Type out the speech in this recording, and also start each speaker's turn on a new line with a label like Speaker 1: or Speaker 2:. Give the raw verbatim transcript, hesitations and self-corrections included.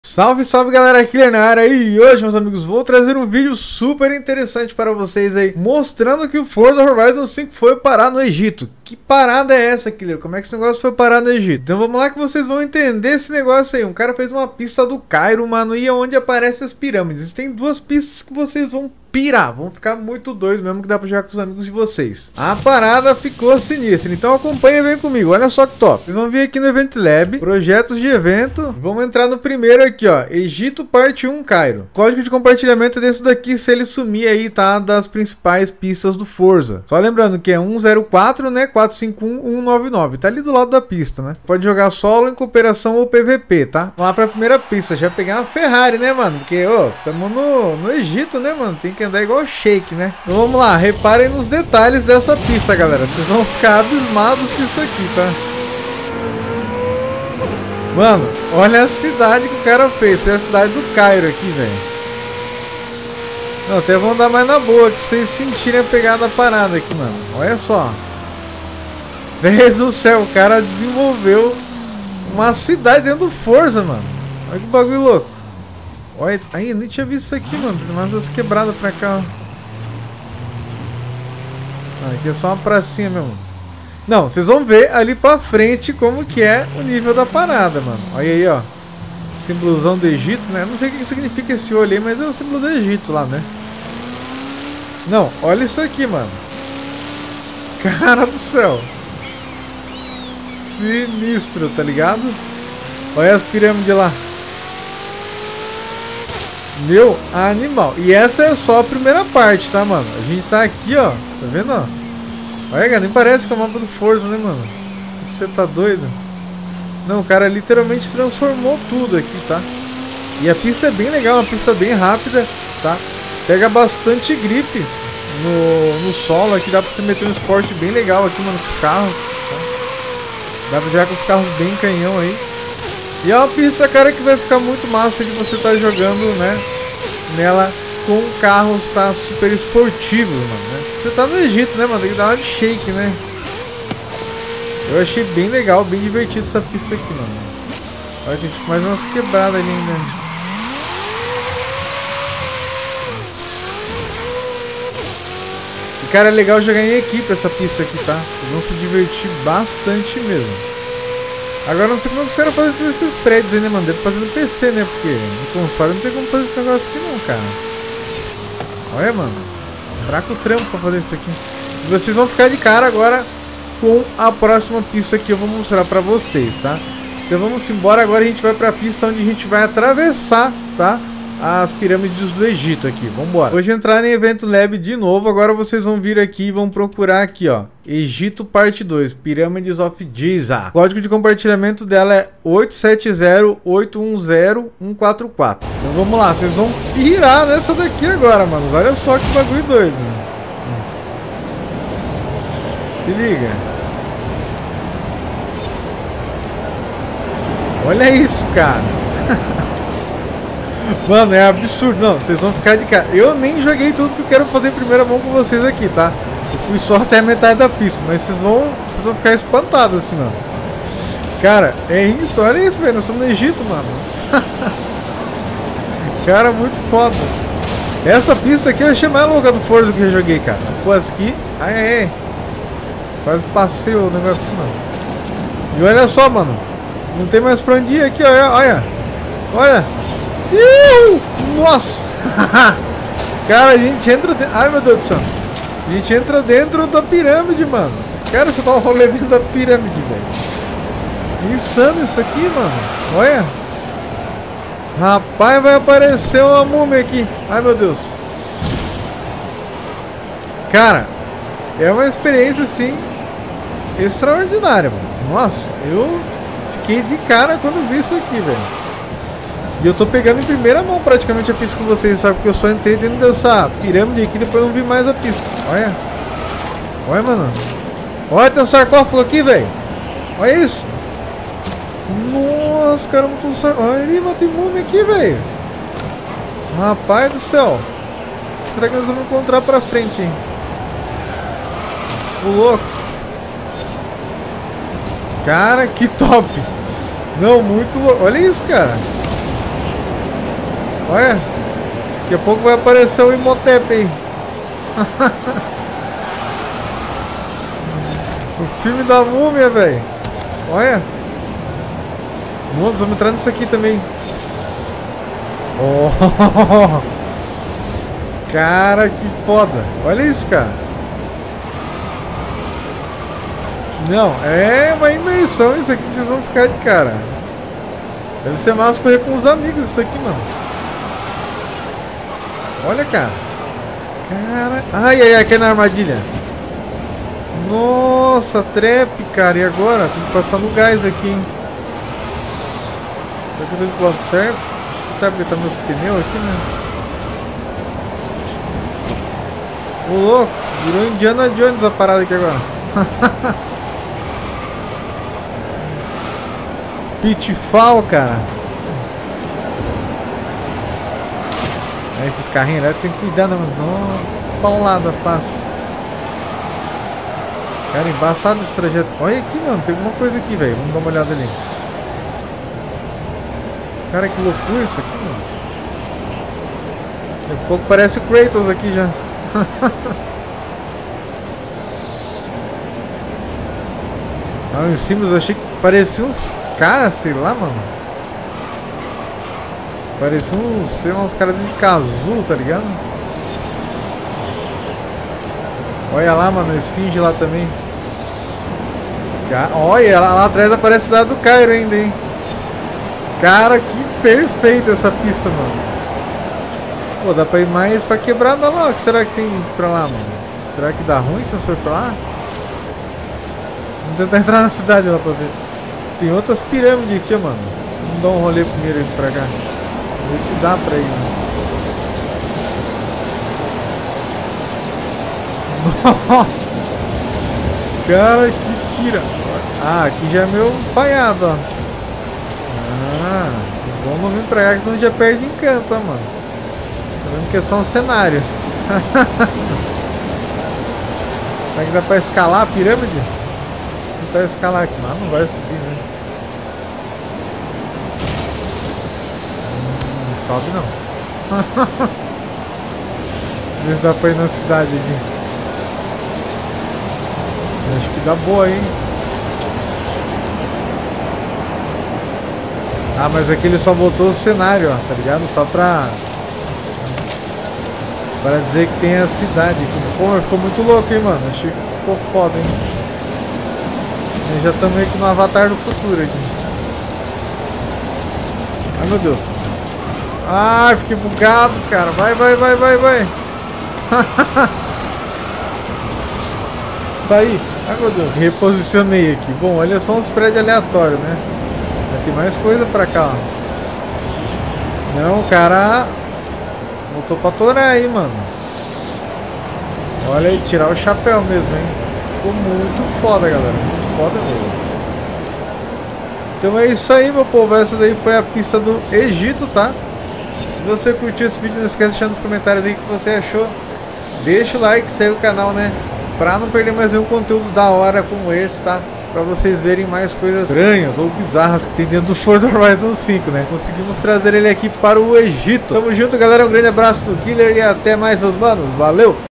Speaker 1: Salve, salve galera, Killer na área e hoje, meus amigos, vou trazer um vídeo super interessante para vocês aí, mostrando que o Forza Horizon cinco foi parar no Egito. Que parada é essa, Killer? Como é que esse negócio foi parar no Egito? Então vamos lá que vocês vão entender esse negócio aí. Um cara fez uma pista do Cairo, mano, e é onde aparecem as pirâmides. Tem duas pistas que vocês vão pirar, vão ficar muito doidos mesmo, que dá pra jogar com os amigos de vocês. A parada ficou sinistra, então acompanha e vem comigo, olha só que top. Vocês vão vir aqui no Event Lab, projetos de evento, vamos entrar no primeiro aqui, ó, Egito parte um Cairo. Código de compartilhamento é desse daqui, se ele sumir aí, tá, das principais pistas do Forza. Só lembrando que é um zero quatro, né, quatro cinco um um nove nove, tá ali do lado da pista, né. Pode jogar solo, em cooperação ou P V P, tá. Vamos lá pra primeira pista, já pegar uma Ferrari, né, mano, porque, ó, tamo no, no Egito, né, mano, tem que andar igual shake, né? Então vamos lá, reparem nos detalhes dessa pista, galera. Vocês vão ficar abismados com isso aqui, tá? Mano, olha a cidade que o cara fez. Tem a cidade do Cairo aqui, velho. Não, até vão dar mais na boa, pra vocês sentirem a pegada da parada aqui, mano. Olha só. Deus do céu, o cara desenvolveu uma cidade dentro do Forza, mano. Olha que bagulho louco. Olha, aí, eu nem tinha visto isso aqui, mano. Tem mais as quebradas pra cá, ó. Ah, aqui é só uma pracinha mesmo. Não, vocês vão ver ali pra frente como que é o nível da parada, mano. Olha aí, ó. Símbolozão do Egito, né? Não sei o que significa esse olho aí, mas é o símbolo do Egito lá, né? Não, olha isso aqui, mano. Cara do céu. Sinistro, tá ligado? Olha as pirâmides lá. Meu animal. E essa é só a primeira parte, tá, mano? A gente tá aqui, ó. Tá vendo, ó? Olha, cara, nem parece que é o mapa do Forza, né, mano? Você tá doido? Não, o cara literalmente transformou tudo aqui, tá? E a pista é bem legal, uma pista bem rápida, tá? Pega bastante gripe no, no solo aqui. Dá pra você meter um esporte bem legal aqui, mano, com os carros, tá? Dá pra jogar com os carros bem canhão aí. E é uma pista, cara, que vai ficar muito massa de você estar tá jogando, né, nela com carros, tá, super esportivos, mano, né? Você tá no Egito, né, mano? Tem que dar uma de shake, né? Eu achei bem legal, bem divertido essa pista aqui, mano. Olha, gente, mais umas quebradas ali ainda. E, cara, é legal jogar em equipe essa pista aqui, tá? Vocês vão se divertir bastante mesmo. Agora não sei como os caras fazem esses prédios aí, né, mano? Deve fazer no P C, né? Porque no console não tem como fazer esse negócio aqui não, cara. Olha, mano. Fraco trampo pra fazer isso aqui. E vocês vão ficar de cara agora com a próxima pista que eu vou mostrar pra vocês, tá? Então vamos embora. Agora a gente vai pra pista onde a gente vai atravessar, tá? As pirâmides do Egito aqui, vambora. Hoje entrar em Evento Lab de novo. Agora vocês vão vir aqui e vão procurar aqui, ó, Egito parte dois, Pyramids of Giza. O código de compartilhamento dela é oito sete zero oito um zero um quatro quatro. Então vamos lá, vocês vão pirar nessa daqui agora, mano. Olha só que bagulho doido. Se liga. Olha isso, cara. Mano, é absurdo. Não, vocês vão ficar de cara. Eu nem joguei tudo que eu quero fazer em primeira mão com vocês aqui, tá? Eu fui só até a metade da pista, mas vocês vão, vocês vão ficar espantados assim, mano. Cara, é isso, olha isso, velho. Nós estamos no Egito, mano. Cara, muito foda. Essa pista aqui eu achei mais louca do Forza que eu joguei, cara. Pô, essa aqui, ai, ai, ai. Quase passei o negócio aqui, mano. E olha só, mano. Não tem mais pra onde ir aqui, olha, olha. Olha. Uh, nossa. Cara, a gente entra dentro. Ai, meu Deus do céu. A gente entra dentro da pirâmide, mano. Cara, você tá um rolê dentro da pirâmide, velho. Insano isso aqui, mano. Olha. Rapaz, vai aparecer uma múmia aqui. Ai, meu Deus. Cara, é uma experiência, assim, extraordinária, mano. Nossa, eu fiquei de cara quando vi isso aqui, velho. E eu tô pegando em primeira mão praticamente a pista com vocês, sabe? Porque eu só entrei dentro dessa pirâmide aqui e depois não vi mais a pista. Olha. Olha, mano. Olha, tem um sarcófago aqui, velho. Olha isso. Nossa, cara, não tô sarcófago. Olha ali, mano, tem múmia aqui, velho. Rapaz do céu. Será que nós vamos encontrar pra frente, hein? O louco. Cara, que top. Não, muito louco. Olha isso, cara. Olha, daqui a pouco vai aparecer o Imhotep aí. O filme da múmia, velho. Olha. Vamos, vamos entrar nisso aqui também. Oh. Cara, que foda. Olha isso, cara. Não, é uma imersão isso aqui que vocês vão ficar de cara. Deve ser massa correr com os amigos isso aqui, mano. Olha, cara. Cara. Ai, ai, ai, cai na armadilha. Nossa, trap, cara. E agora? Tem que passar no gás aqui, hein? Será que eu tô do lado certo? Acho que tá, porque tá meus pneus aqui, né? Ô, louco. Virou Indiana Jones a parada aqui agora. Pitfall, cara. É, esses carrinhos lá tem que cuidar, né, mano? Não, paulada fácil. Cara, embaçado esse trajeto. Olha aqui, mano. Tem alguma coisa aqui, velho. Vamos dar uma olhada ali. Cara, que loucura isso aqui, mano. Daqui a pouco parece o Kratos aqui já. Lá em cima eu achei que parecia uns caras, sei lá, mano. Parecia uns, sei lá, uns caras de casulo, tá ligado? Olha lá, mano, esfinge lá também. Olha, lá, lá atrás aparece a cidade do Cairo ainda, hein? Cara, que perfeita essa pista, mano. Pô, dá pra ir mais pra quebrada lá. O que será que tem pra lá, mano? Será que dá ruim se eu for pra lá? Vamos tentar entrar na cidade lá pra ver. Tem outras pirâmides aqui, mano. Vamos dar um rolê primeiro aqui pra cá. Ver se dá pra ir, mano. Nossa! Cara, que pira! Ah, aqui já é meu falhado, ó. Ah, vamos vir pra cá que senão já perde encanto, ó, mano. Tá vendo que é só um cenário. Será que dá pra escalar a pirâmide? Vou tentar escalar aqui, mas não vai subir, né? Não sobe não. Ver se dá pra ir na cidade aqui. Acho que dá boa, hein? Ah, mas aqui ele só botou o cenário, ó, tá ligado? Só pra... Para dizer que tem a cidade aqui. Pô, ficou muito louco, hein, mano? Achei que ficou foda, hein? E já estamos meio que no Avatar do futuro aqui. Ai, meu Deus. Ai, fiquei bugado, cara. Vai, vai, vai, vai, vai. Saí. Ai, meu Deus. Reposicionei aqui. Bom, olha só uns prédios aleatórios, né? Vai ter mais coisa pra cá, ó. Não, o cara... Voltou pra torar aí, mano. Olha aí, tirar o chapéu mesmo, hein? Ficou muito foda, galera. Muito foda mesmo. Então é isso aí, meu povo. Essa daí foi a pista do Egito, tá? Se você curtiu esse vídeo, não esquece de deixar nos comentários aí o que você achou. Deixa o like, segue o canal, né? Pra não perder mais nenhum conteúdo da hora como esse, tá? Pra vocês verem mais coisas estranhas ou bizarras que tem dentro do Forza Horizon cinco, né? Conseguimos trazer ele aqui para o Egito. Tamo junto, galera. Um grande abraço do Killer e até mais, meus manos. Valeu!